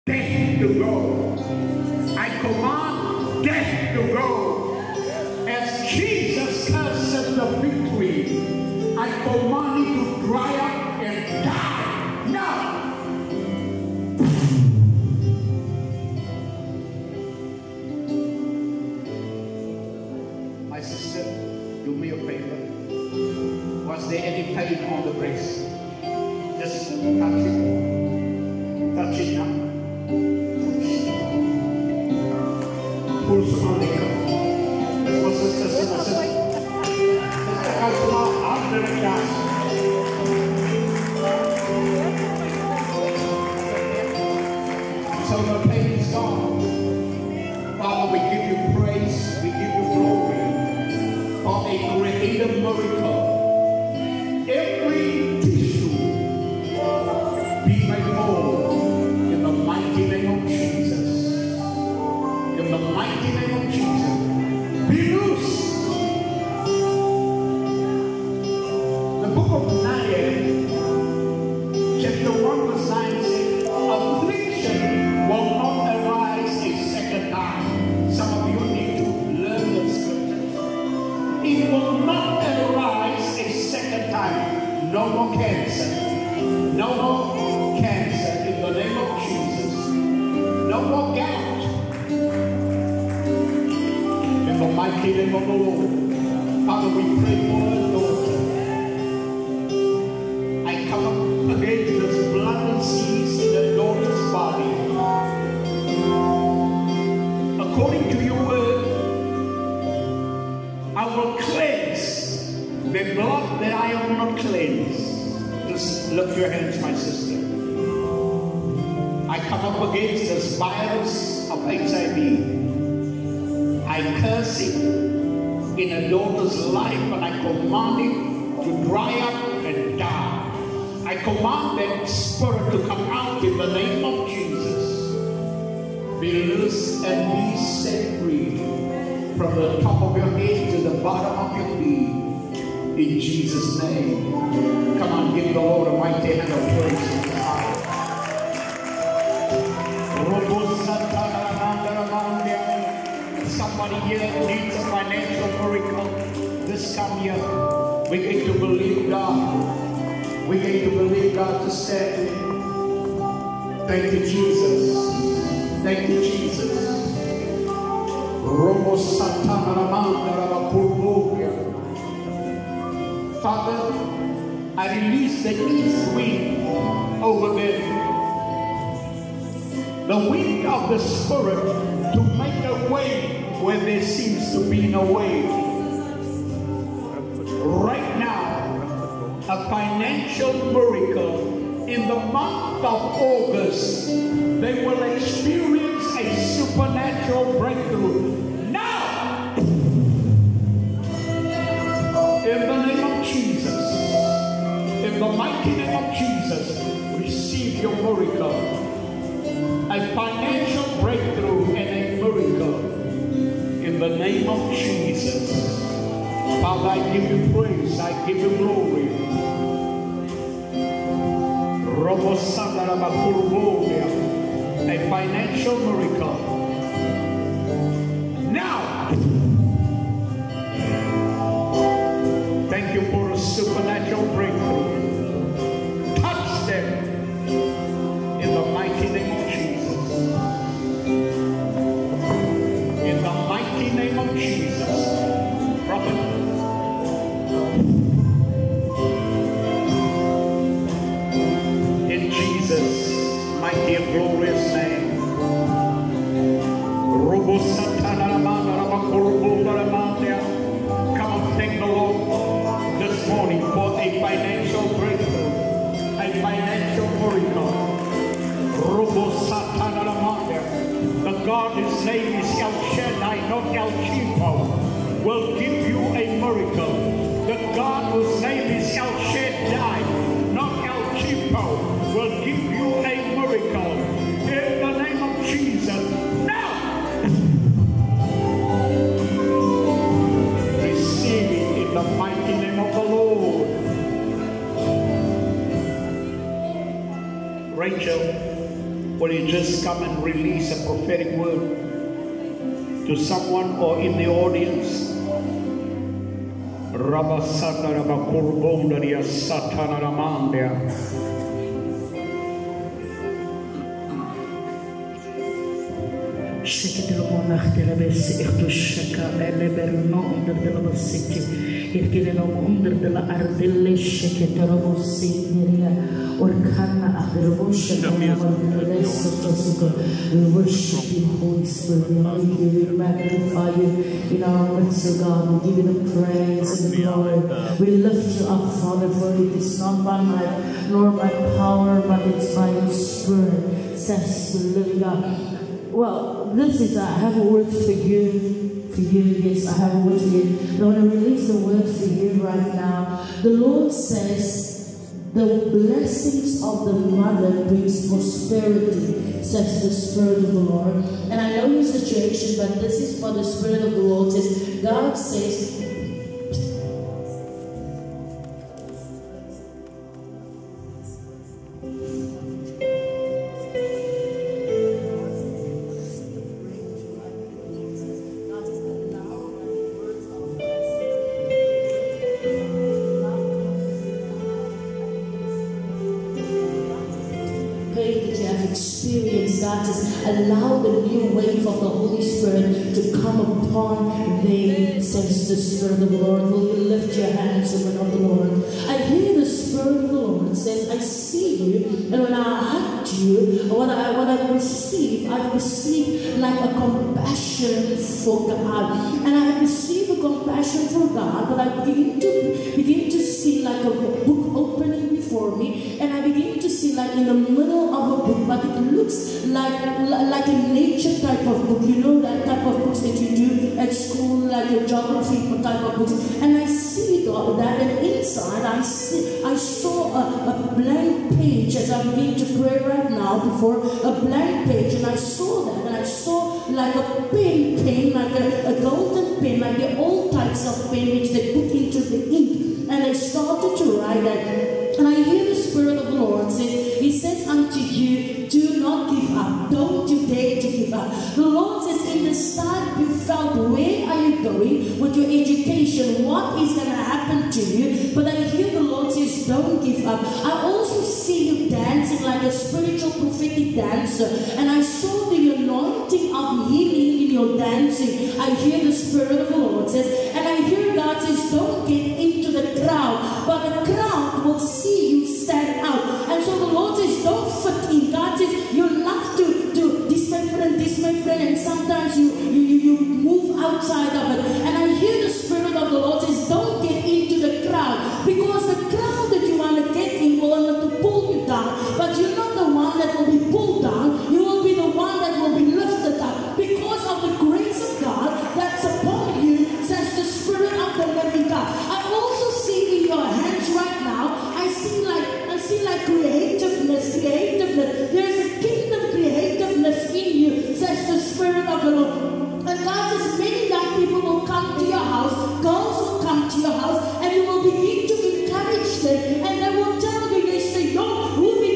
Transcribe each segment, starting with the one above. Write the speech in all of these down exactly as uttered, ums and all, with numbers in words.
death to go. I command death to go. As Jesus cursed the victory, I command it to dry up and die now. My sister, do me a favor. Was there any pain on the breast? Just touch it. Touch it now. Pull some liquor. That's what sister said. I said, sister Kausma, under the glass. So the pain is gone. Father, we give you praise. We give you glory for a creative miracle. Every tissue be made whole in the mighty name of Jesus. In the mighty name of Jesus. Be loose. The book of Lionel, chapter one verse nine says, affliction will not arise a second time. Some of you need to learn the scripture. It will not arise a second time. No more cancer. No more cancer in the name of Jesus. No more gout. In the mighty name of the Lord. Father, we pray for our daughter. I come up against this blood disease in the daughter's body. According to your word, I will cleanse the blood that I have not cleansed. Just lift your hands, my sister. I come up against this virus of H I V. I curse it in a daughter's life and I command it to dry up and die. I command that spirit to come out in the name of Jesus. Be loose and be set free from the top of your head to the bottom of your feet. In Jesus' name. Come on, give the Lord a mighty hand of praise. Somebody here needs a financial miracle this coming year. We need to believe God. We need to believe God to stand in. Thank you, Jesus. Thank you, Jesus. Father, I release the east wind over them. The wind of the Spirit to make a way where there seems to be no way. Right now, a financial miracle in the month of August, they will experience a supernatural breakthrough. Now! In the name of Jesus, in the mighty name of Jesus, receive your miracle. A financial breakthrough and a miracle. In the name of Jesus. Father, I give you praise. I give you glory. A financial miracle. Now! Thank you for a supernatural breakthrough. Touch them in the mighty name of Jesus. In the mighty name of Jesus. Prophet. In Jesus' mighty and glorious name. Come on, thank the Lord this morning for a financial breakthrough, a financial miracle. The God, his name is El Shaddai, not El Chipo, will give you a miracle. The God whose name is El Shaddai, not El Chipo, will give you a miracle. In the name of Jesus. Now! Receive it in the mighty name of the Lord. Rachel, will you just come and release a prophetic word to someone or in the audience? Shake it along after the best if to shake up and never know under the city. It get under the ardille shake it over Syria or Kana after the worship of the rest of the we worship you, Holy Spirit. We magnify you in our midst, O God. We give you the praise and the glory. We lift you up, Father, for it is not by might nor by power, but it's by your Spirit, says the living God. Well, this is, I have a word for you, for you, yes, I have a word for you. I want to release the word for you right now. The Lord says, the blessings of the mother brings prosperity, says the Spirit of the Lord. And I know your situation, but this is what the Spirit of the Lord says. God says, allow the new wave of the Holy Spirit to come upon thee, says the Spirit of the Lord. Will you lift your hands, women of the Lord? I hear the Spirit of the Lord says, I see you, and when I hug you, what I what I receive, I receive like a compassion for God, and I receive a compassion for God, but I begin to begin to see like a book opening before me, and I begin to see like in the middle of a book, but it looks like like a nature type of book, you know, that type of books that you do at school, like a geography type of books. And I see that, and inside I see, I saw a, a blank page as I begin to pray right now before a blank page, and I saw that, and I saw like a pen, pen, like a, a golden pen, like the old types of pen which they put into the ink, and I started to write that. And I hear the Spirit of the Lord say, He says unto you, do not give up. Don't you dare to give up. The Lord says, in the start you felt, where are you going with your education? What is going to happen to you? But I hear the Lord says, don't give up. I also see you dancing like a spiritual prophetic dancer. And I saw the anointing of healing in your dancing. I hear the Spirit of the Lord says, and I hear God says, don't get into the crowd, but the crowd will see you stand out. And so the Lord says, don't fit in. God says, you love to do this my friend, this my friend, and sometimes you, you, you, you move outside of it. And I hear the Spirit of the Lord says, don't get into the crowd, because the crowd that you want to get in will want to pull you down. But you're not the one that will be pulled down. You will be the one that will be lifted up because of the grace of God that's upon you, says the Spirit of the living God. I also see in your hands right now, I see like I see like creativeness, creativeness. There's a kingdom creativeness in you, says the Spirit of the Lord. And God says, many young people will come to your house, girls will come to your house, and you will begin to encourage them, and they will tell you, they say, yo, who be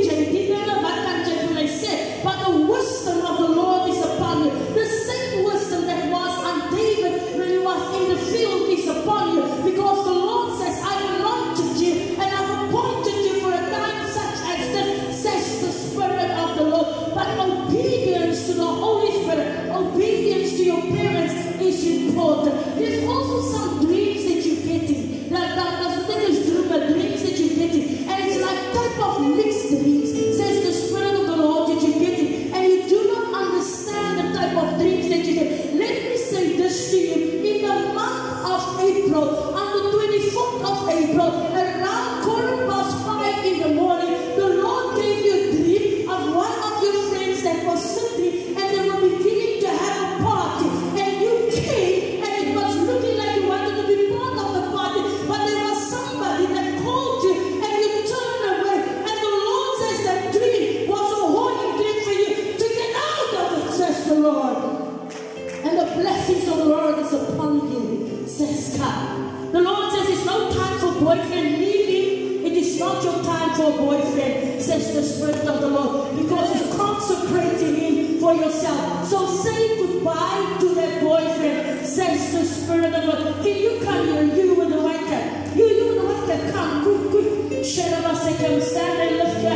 but the wisdom of the Lord is upon you. The same wisdom that was on David when he was in the field is upon you, because the Lord says, I anointed you and I've appointed you for a time such as this, says the Spirit of the Lord. But obedience to the Holy Spirit, obedience to your parents is important. There's also some dreams that you're getting. That, that, that's the thing is dreams that you're getting. And it's like type of mixed dreams, says the Spirit of the Lord that you're getting. And you do not understand the type of dreams that you get. Let me say this to you. In the month of April, on the twenty-fourth of April, around quarter past five in the morning, the Lord gave you a dream of one of your friends that was sitting, and they were beginning to have a party. And you came, and it was looking like you wanted to be part of the party, but there was somebody that called you, and you turned away. And the Lord says that dream was a warning dream for you to get out of it, says the Lord. And the blessings of the Lord is upon you, says God. The Lord says it's no time for boyfriend leaving. It is not your time for a boyfriend, says the Spirit of the Lord, because it's come consecrate to Him for yourself. So say goodbye to that boyfriend, says the Spirit of God. Can you come here, you with the white cap? You, you with the white cap, come, quick, quick. Come, stand and lift your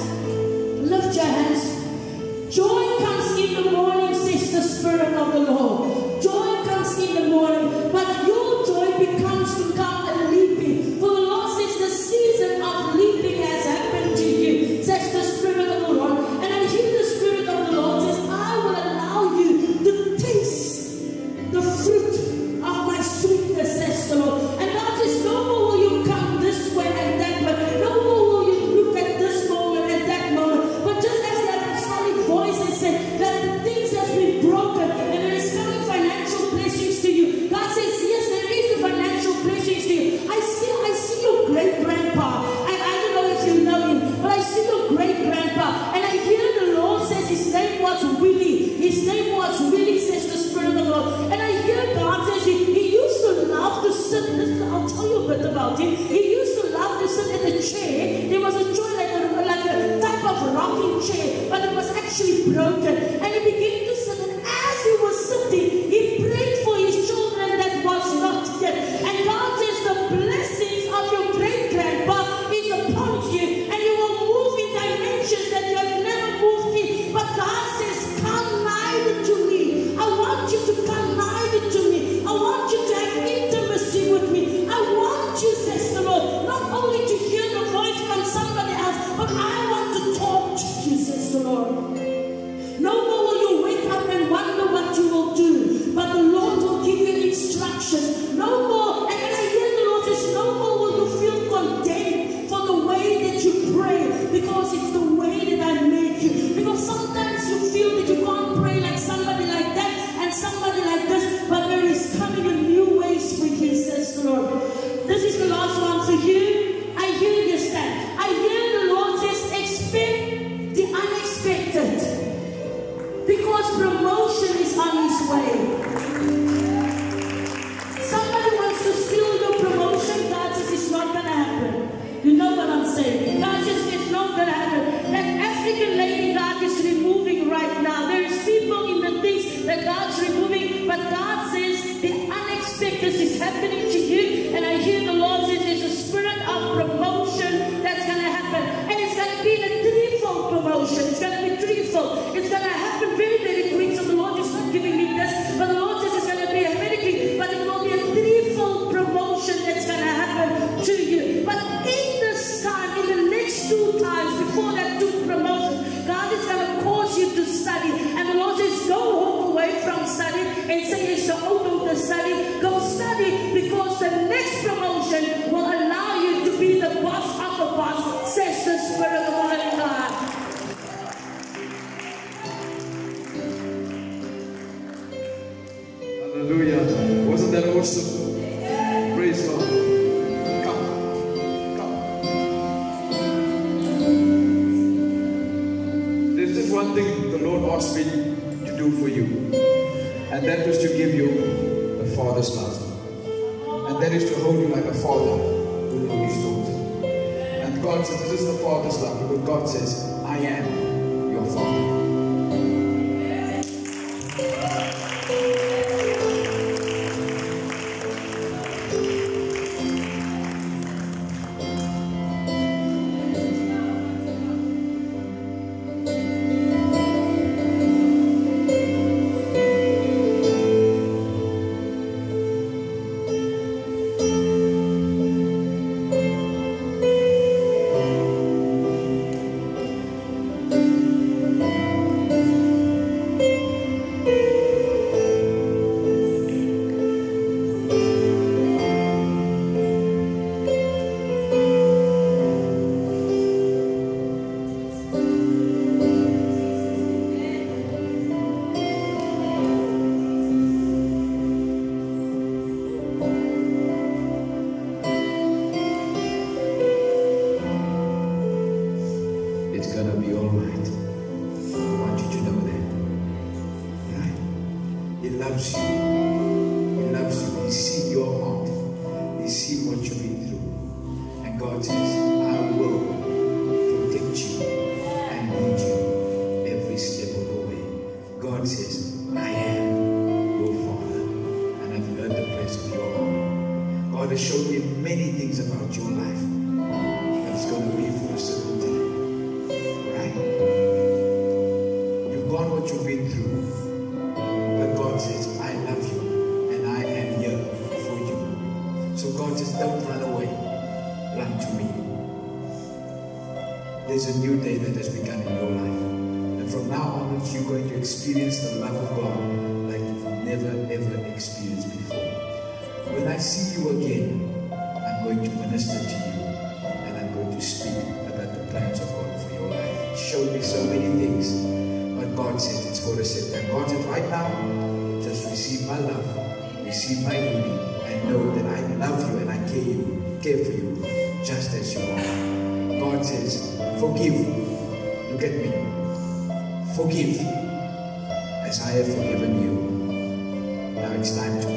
hands. Lift your hands. Joy comes in the morning, says the Spirit of the Lord. Joy comes in the morning, but your joy becomes to come a leaping. For the Lord says the season of leaping has happened to you, says the Spirit of the Lord. And I hear the Spirit of the Lord says, I will allow you to taste the fruit of my sweetness, says the Lord. And God says, no more will you come this way and that way. No more will you look at this moment and that moment. But just as that apostolic voice has said, that the things has been broken and there is coming financial blessings to you. God says, yes, there is a financial blessings to you. I see, I see your great grandpa. And I don't know if you know him, but I see your great grandpa. And I hear the Lord says his name was Willie. His name was Willie, says the Spirit of the Lord. And I hear God says he, he used to love to sit. I'll tell you a bit about him. He used to love to sit in a chair. There was a chair like a, like a type of rocking chair, but it was actually broken. And he began to sit. And as he was sitting, he prayed for his children that was not yet. And God says the blessings of your great grandpa is upon you, and you will move in dimensions that you have never moved in. But God says, come nigh to me. I want you to come nigh to me. I want you to have intimacy with me. I want you, says the Lord, not only to hear the voice from somebody else, but I want to talk to you, says the Lord. No more will you wake up and wonder what you will do, but the Lord will give you instructions. No more, and when I hear the Lord says, no more will you feel condemned for the way that you pray, because it's the way that I make you. Because sometimes you feel that you can't pray like somebody like that and somebody like this, but there is coming a new ways for you, says the Lord. This is the last one for you. I hear you stand. I hear the Lord says, expect the unexpected. Because promotion is on its way. Somebody wants to steal your promotion. God says it's not going to happen. You know what I'm saying? God says it's not going to happen. That African lady God is removing right now. There is people in the things that God's removing. But God says the unexpected is happening to you. And I hear the Lord says there's a spirit of promotion that's going to happen. And it's going to be in a threefold promotion. It's going to be threefold. It's going to happen very, very quick. So the Lord is not giving me this. But the Lord says it's going to be a very quick. But it will be a threefold promotion that's going to happen to you. But in this time, in the next two times, before that two promotions, God is going to cause you to study. And the Lord says, don't walk away from study and say it's the open to study. Go study, because the next promotion will allow you to be the boss of the boss, says the Spirit of the living God. Hallelujah. Wasn't that awesome? Praise God. Come. Come. There's just one thing the Lord asked me to do for you. And that was to give you a father's love. And that is to hold you like a father will hold his daughter. And God says, this is the father's love. Because God says, I am your father. Every God says, I am your Father, and I've heard the place of your heart. God has showed me many things about your life, but it's going to be for a certain time. Right? You've gone what you've been through, but God says, I love you, and I am here for you. So God says, don't run away, run to me. There's a new day that has begun in your life. And from now onwards, you're going to experience the love of God like you've never, ever experienced before. When I see you again, I'm going to minister to you, and I'm going to speak about the plans of God for your life. He showed me so many things, but God said it's for a set time. God said, right now, just receive my love, receive my healing, and know that I love you and I care you, care for you, just as you are. God says, forgive. Look at me. Forgive as I have forgiven you. Now it's time to